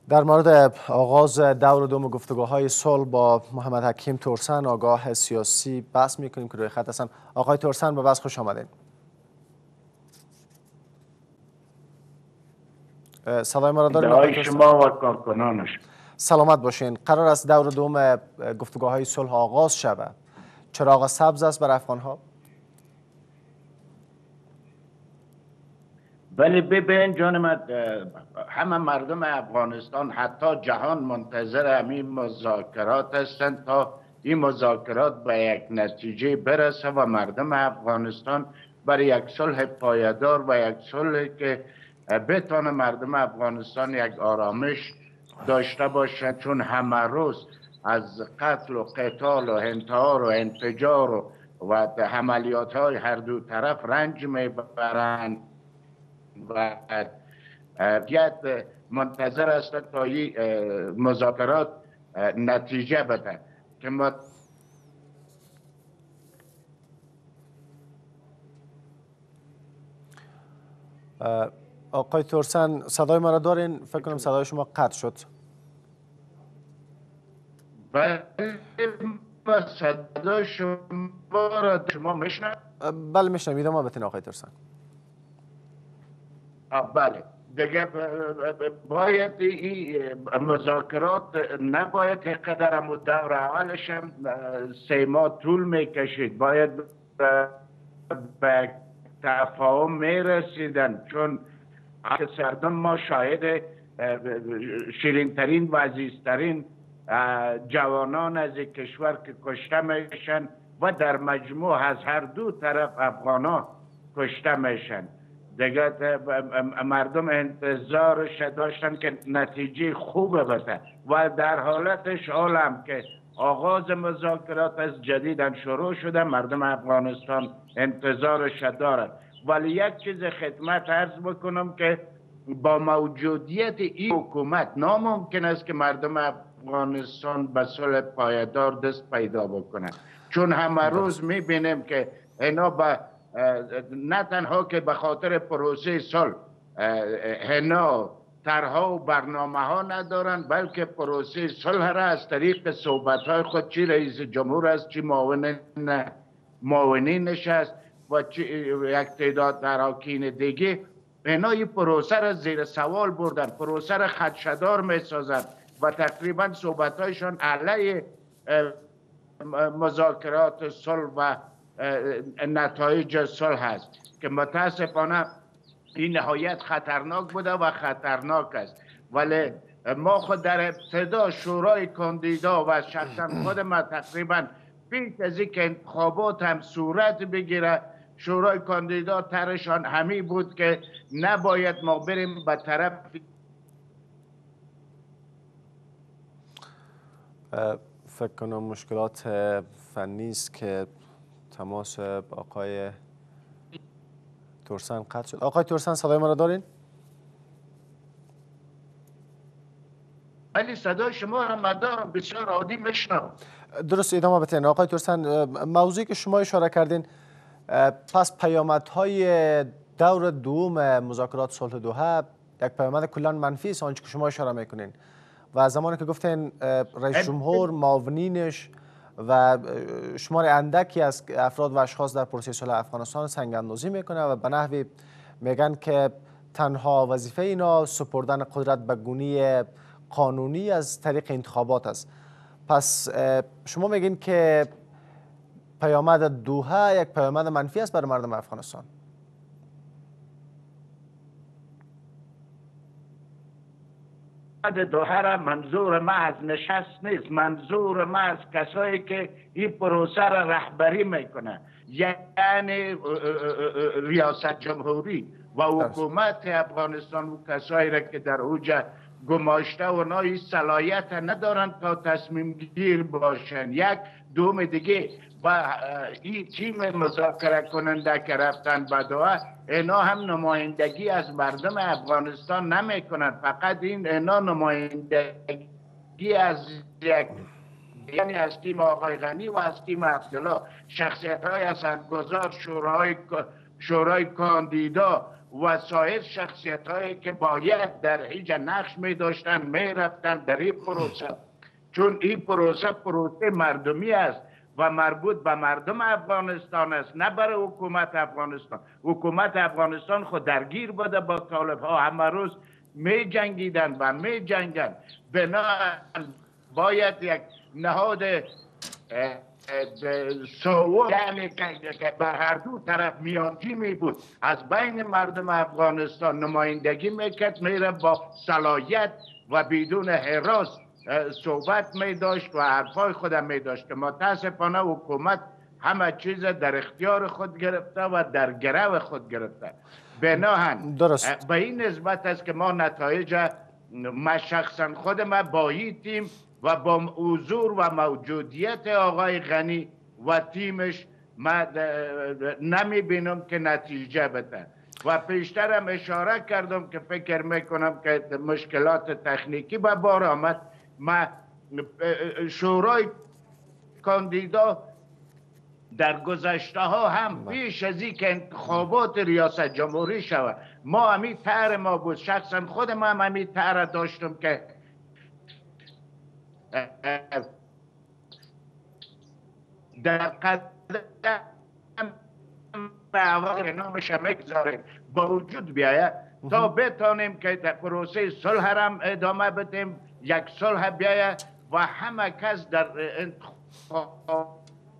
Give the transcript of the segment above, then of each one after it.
در مورد آغاز دور دوم گفتگوهای صلح با محمد حکیم ترسن آگاه سیاسی بحث میکنیم که روی خط هستن. آقای ترسن به بحث خوش آمدین. صدای ما را دارین آقای ترسن؟ شما و کارکنانش سلامت باشین. قرار است دور دوم گفتگوهای صلح آغاز شود. چراغ سبز است بر افغانها؟ ولی ببین جان من، همه مردم افغانستان حتی جهان منتظر همین مذاکرات هستند تا این مذاکرات به یک نتیجه برسه و مردم افغانستان برای یک صلح پایدار و یک صلح که بتونه مردم افغانستان یک آرامش داشته باشند، چون همه روز از قتل و قتال و انتحار و انفجار و عملیات های هر دو طرف رنج میبرند و منتظر است تا این مذاکرات نتیجه بده که ما آقای ترسن صدای ما را دارین؟ فکر کنم صدای شما قطع شد. صدای شما میشنوید؟ بله میشنوید. ما بتین آقای ترسن. بله دیگه باید این مذاکرات نباید که قدر دور اولش هم 3 ماه طول میکشید، باید به تفاهم میرسیدن، چون سردم ما شاهد شیرینترین و عزیزترین جوانان از کشور که کشته میشن و در مجموع از هر دو طرف افغانا کشته میشن. دیگه مردم انتظارش داشتن که نتیجه خوبه بده و در حالتش عالم که آغاز مذاکرات از جدیدن شروع شده، مردم افغانستان انتظارش دارن. ولی یک چیز خدمت عرض بکنم که با موجودیت این حکومت ناممکن است که مردم افغانستان به صلح پایدار دست پیدا بکنن، چون همه روز میبینیم که اینا به نه تنها که به خاطر پروسه صلح اینا طرح‌ها و برنامه ها ندارن، بلکه پروسه صلح را از طریق صحبت های خود چی رئیس جمهور است، چی معاونینش است و چی یک تعداد اراکین دیگه، اینا این پروسه را زیر سوال بردن، پروسه را خدشه‌دار میسازن و تقریبا صحبت هایشان علیه مذاکرات صلح و نتایج صلح است که متاسفانه این نهایت خطرناک بوده و خطرناک است. ولی ما خود در ابتدا شورای کاندیدا و شخصا خود ما تقریبا پیش از اینکه انتخابات هم صورت بگیره، شورای کاندیدا طرحشان همی بود که نباید ما بریم به طرف فکر کنم مشکلات فنی است که تماس آقای ترسن قطع شد. آقای ترسن صدای ما را دارین؟ ولی صدای شما را مدارم بسیار عادی میشنم. درست ادامه بتین. آقای ترسن موضوعی که شما اشاره کردین، پس پیامدهای دور دوم مذاکرات صلح دوحه یک پیامد کلا منفی است آنچه که شما اشاره میکنین و زمانی که گفتین رئیس جمهور معاونینش و شمار اندکی از افراد و اشخاص در پروسه صلح افغانستان سنگ اندازی میکنه و به نحوی میگن که تنها وظیفه اینا سپردن قدرت به گونی قانونی از طریق انتخابات است. پس شما میگین که پیامد دوحه یک پیامد منفی است برای مردم افغانستان؟ دوحه را منظور ما از نشست نیست، منظور ما از کسایی که این پروسه را رهبری میکنه، یعنی ریاست جمهوری و حکومت افغانستان و کسایی را که در اوج گماشته و نایی صلاحیت ندارن تا تصمیم گیر باشن. یک دوم دیگه و این تیم مذاکره کننده که رفتن به دوحه، اینا هم نمایندگی از مردم افغانستان نمی کنند، فقط اینا نمایندگی از یک یعنی از تیم آقای غنی و از تیم عبدالله، شخصیت های اثرگذار شورای کاندیدا و سایر شخصیت هایی که باید در هیچ نقش می داشتن می رفتن در این پروسه، چون این پروسه مردمی است و مربوط به مردم افغانستان است، نه برای حکومت افغانستان. حکومت افغانستان خود درگیر بوده با طالب ها، همه روز می جنگیدن و می جنگن. بنابراین باید یک نهاد سوال یعنی که بر هر دو طرف میانجی می بود، از بین مردم افغانستان نمایندگی میکرد، میره با صلاحیت و بدون حراس صحبت می داشت و حرفای خود می داشت. که متاسفانه حکومت همه چیز در اختیار خود گرفته و در گرو خود گرفته. بناهن به این نسبت است که ما نتایج، ما شخصا خود ما با این تیم و با حضور و موجودیت آقای غنی و تیمش ما نمی بینم که نتیجه بده. و پیشترم اشاره کردم که فکر میکنم که مشکلات تکنیکی به بار آمد. ما شورای کاندیدا در گذشته ها هم پیش از این که انتخابات ریاست جمهوری شود، ما همین طرح ما بود، شخصا خود ما هم همین طرح داشتم که در قدم اول نامش بگذاریم با وجود بیاید تا بتانیم که در پروسه صلح هم ادامه بدیم، یک صلح بیاید و همه کس در انتخابات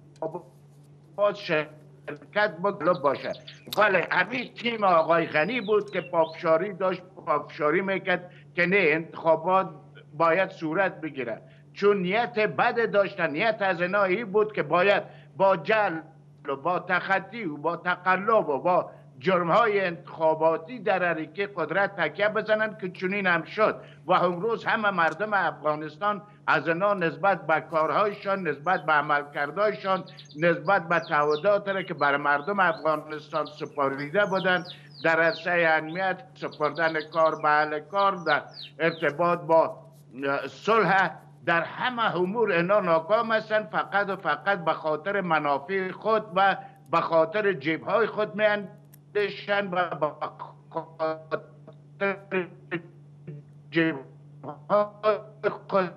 شرکت باشه. ولی همین تیم آقای غنی بود که پافشاری داشت، پافشاری میکرد که نه، انتخابات باید صورت بگیره، چون نیت بد داشتن. نیت از اینا این بود که باید با جل و با تخطی و با تقلب و با جرمهای انتخاباتی در حرکت قدرت تکیه بزنن که چنین هم شد. و امروز همه مردم افغانستان از اینا نسبت به کارهایشان، نسبت به عملکردهایشان، نسبت به تعهداتی که بر مردم افغانستان سپاریده بودن در عرصه امنیت، سپردن کار به اهل کار، در ارتباط با صلح، در همه امور اینا ناکام هستند. فقط و فقط به خاطر منافع خود و به خاطر جیبهای خود میاندیشند و به خاطر جیبهای خود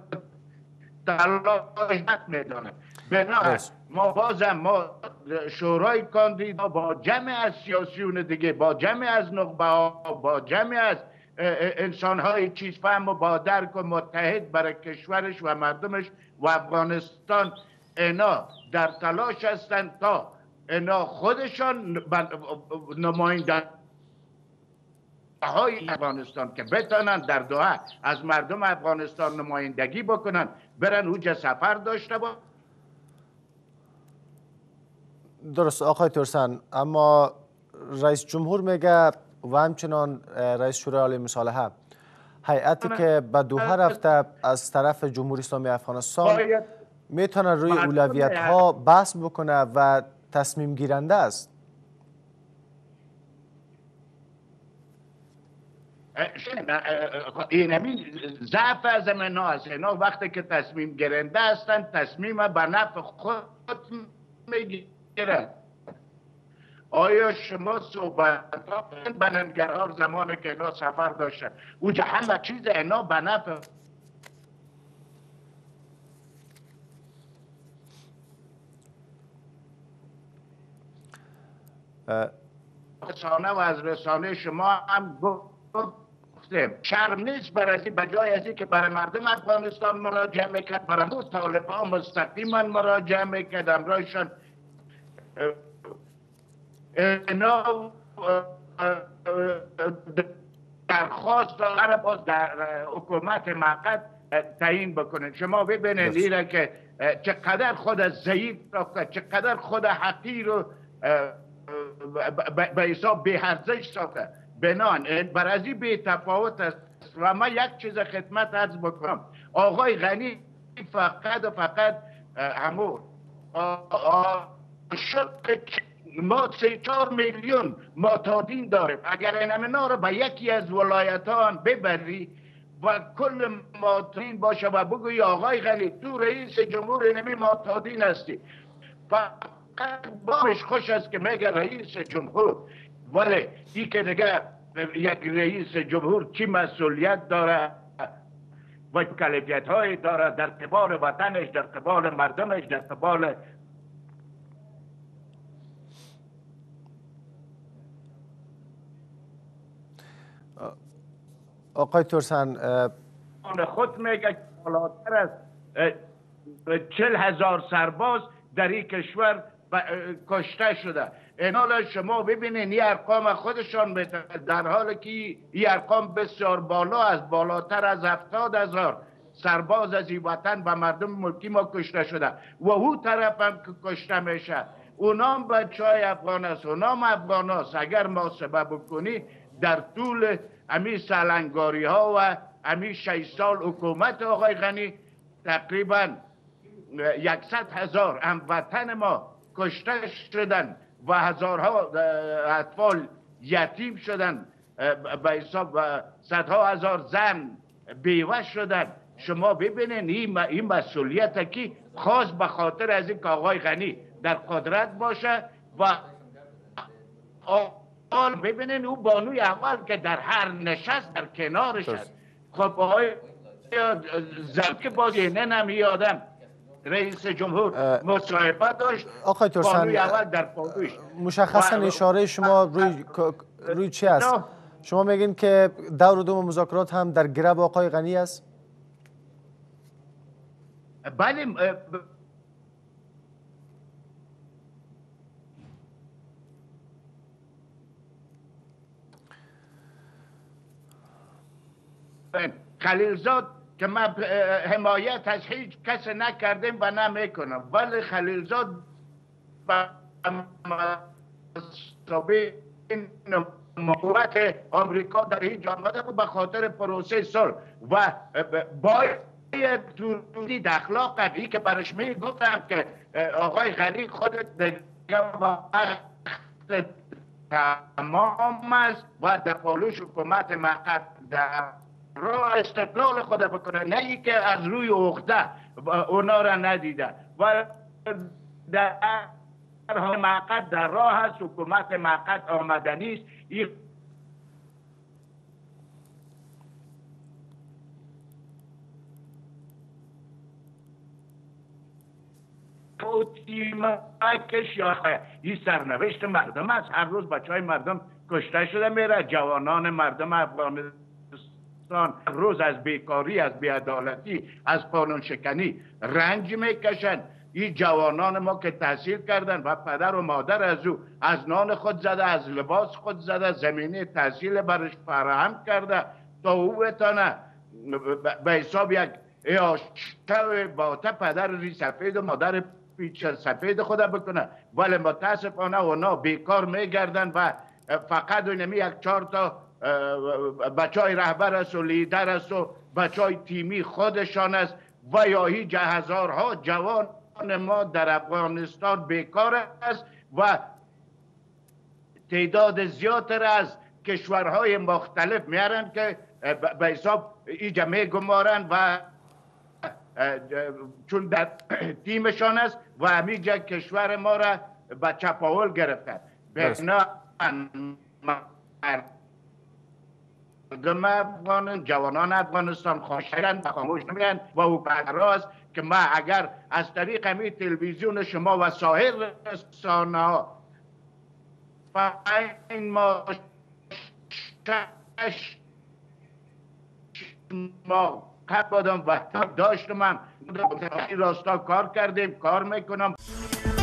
تلاش میدانند. بنابراین ما شورای کاندیدا با جمع از سیاسیون دیگه، با جمع از نخبه ها، با جمع از انسان‌های چیز فهم و با درک و متحد برای کشورش و مردمش و افغانستان، اینا در تلاش هستند تا اینا خودشان نماینده های افغانستان که بتانند در دوحه از مردم افغانستان نمایندگی بکنن، برن اوجه سفر داشته با. درست آقای ترسن، اما رئیس جمهور میگه و همچنان رئیس شورای عالی مصالحه هیئتی که به دوحه رفته از طرف جمهوری اسلامی افغانستان میتونه روی اولویت ها بحث بکنه و تصمیم گیرنده است. این ضعف از اینا است. اینا وقتی که تصمیم گیرنده هستند، تصمیم به نفع خود میگیرند. آیا شما صحبت بلندگرها زمانی که اینا سفر داشتن اونجا همه چیز اینا به نفع رسانه و از رسانه شما هم گفتیم شرم نیست برای بجای از که برای مردم افغانستان مراجعه میکرد، برای طالب ها مستقیما مراجعه میکرد، امرایشان اینا درخواست داره باز در حکومت موقت تعیین بکنن. شما ببینید ایره که چقدر خود ضعیف ساخته، چقدر خود حقیر رو به حساب بی ارزش ساخته. بنان برازی بی تفاوت است. و ما یک چیز خدمت عرض بکنم، آقای غنی فقط و فقط همون ما 3-4 میلیون معتادین داریم. اگر اینا رو به یکی از ولایت ها ببری و کل معتادین باشه و بگوی آقای غنی تو رئیس جمهور اینمی معتادین هستی، فقط بامش خوش است که میگه رئیس جمهور ولی این که دیگه یک رئیس جمهور چی مسئولیت داره و کلیفیت های داره در قبال وطنش، در قبال مردمش، در قبال آقای ترسن خود میگه بالاتر از 40,000 سرباز در این کشور کشته شده. این حالا شما ببینین این ارقام خودشان میتونه، در حالی که این ارقام بسیار بالا است، بالاتر از 70,000 سرباز از این وطن و مردم ملکی ما کشته شده و او طرف هم که کشته میشه اونام بچه های افغان است، اونام افغان است. اگر محاسبه بکنی در طول امی سالنگاری ها و امی 6 سال حکومت آقای غنی تقریبا 100,000 هموطن ما کشته شدن و هزارها اطفال یتیم شدن، به حساب صدها هزار زن بیوه شدن. شما ببینین این مسئولیت که خاص به خاطر از این که آقای غنی در قدرت باشه و ببینین او بانوی اول که در هر نشست در کنارش است. خب آقای زبک بازی نمی آدم رئیس جمهور مصاحبه داشت. آقای ترسن بانوی اول در پادوش مشخصا اشاره شما روی چی است؟ شما میگین که دور دوم مذاکرات هم در گرب آقای غنی است؟ بله خلیلزاد که من حمایت از هیچ کس نکردیم و نمیکنم، ولی خلیلزاد به مسابقه حکومت آمریکا در هیچ آمده بود به خاطر پروسه صلح و باید تولید اخلاق قبلی که برش میگفتم که آقای غنی خودت دیگه تمام است و در پالوش حکومت مقد در راه استقلال خود بکنه، نه ای که از روی عقده اونا را ندیده و در مقد در راه هست. حکومت مقد آمدنی است. این این سرنوشت مردم است. هر روز بچه های مردم کشته شده میره، جوانان مردم افغانستان روز از بیکاری، از بیعدالتی، از قانون شکنی رنج میکشند. این جوانان ما که تحصیل کردن و پدر و مادر از او از نان خود زده، از لباس خود زده، زمینه تحصیل برش فراهم کرده تا او بتانه به حساب یک عاشق باته پدر ری سفید و مادر پیچ سفید خود بکنه، ولی متاسفانه اونا بیکار میگردن و فقط اونمی یک 4 تا بچه های رهبر است و لیدر است و بچه های تیمی خودشان است و یا هیچ هزارها جوان ما در افغانستان بیکار است و تعداد زیادتر از کشورهای مختلف میارن که به حساب اینجا میگمارن و چون در تیمشان است و همیجا کشور ما را به چپاول گرفتن. بنا مردم افغان، جوانان افغانستان خاموشن و خاموش نمیرن و او پدراست که ما اگر از طریق همی تلویزیون شما و سایر رسانه ها این ما 6 ماه قبل و داشتم هم این راستا کار کردیم، کار میکنم.